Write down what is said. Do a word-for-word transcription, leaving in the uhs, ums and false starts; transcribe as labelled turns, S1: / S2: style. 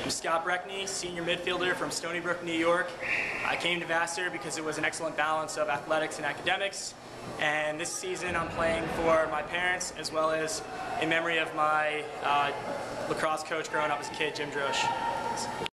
S1: I'm Scott Brekne, senior midfielder from Stony Brook, New York. I came to Vassar because it was an excellent balance of athletics and academics. And this season I'm playing for my parents as well as in memory of my uh, lacrosse coach growing up as a kid, Jim Drosh.